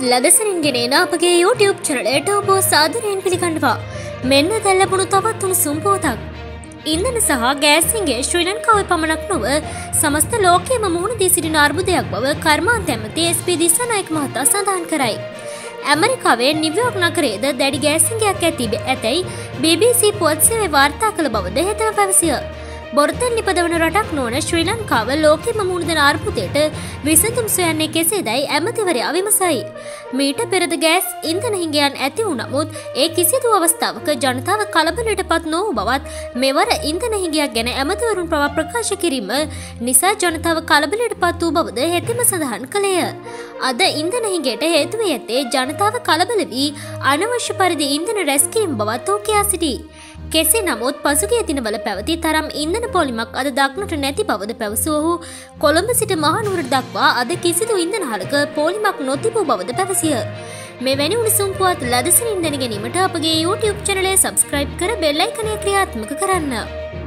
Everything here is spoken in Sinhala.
ලදසනින් ගෙනෙන අපගේ YouTube චැනලයට ඔබ සාදරයෙන් පිළිගන්නවා. මෙන්න දැන් ලැබුණු තවත් උණුසුම් පුවතක්. ඉන්ධන සහ ගෑස් හිඟය ශ්‍රී ලංකාවේ පමණක් නොව සමස්ත ලෝකයේම මුහුණ දී සිටින අර්බුදයක් බව කර්මාන්ත ඇමති SP දිසානායක මහතා සඳහන් කරයි. ඇමරිකාවේ නිව්යෝක් නගරයේද දැඩි ගෑස් හිඟයක් ඇතැයි BBC පුවත් සේවය වාර්තා කළ බවද හෙතෙම පැවසිය. බොරතෙන් නිපදවන රටක් නොවන ශ්‍රී ලංකාව ලෝකෙම මුහුණ දෙන අර්බුදයට විසඳුම් සොයන්නේ කෙසේදයි ඇමතිවරයා විමසයි. මීට පෙරද ගෑස් ඉන්ධන හිඟයන් ඇති වූ නමුත් ඒ කිසිදු අවස්ථාවක ජනතාව කලබලයට පත් නොවූ බවත් මෙවර ඉන්ධන හිඟයක් ගැන ඇමතිවරුන් පවා ප්‍රකාශ කිරීම නිසා ජනතාව කලබලයට පත් වූ බවද හෙතෙම සඳහන් කළේය. අද ඉන්ධන හිඟයට හේතු වී ඇත්තේ ජනතාව කලබල වී අනවශ්‍ය පරිදි ඉන්ධන රැස් කිරීම බවත් ඔහු කියා සිටී. කෙසේ නමුත් පසුගිය දිනවල පැවති තරම් ඉන්ධන පොලිමක් අද දක්නට නැති බවද පැවසූ ඔහු කොළඹ සිට මහනුවර දක්වා අද කිසිදු ඉන්ධනහලක පොලිමක් නොතිබූ බවද පැවසිය. මෙවැනි උණුසුම් පුවත් ලදසනින් දැන ගැනීමට අපගේ YouTube චැනලය සබ්ස්ක්‍රයිබ් කර බෙල් අයිකනය ක්‍රියාත්මක කරන්න.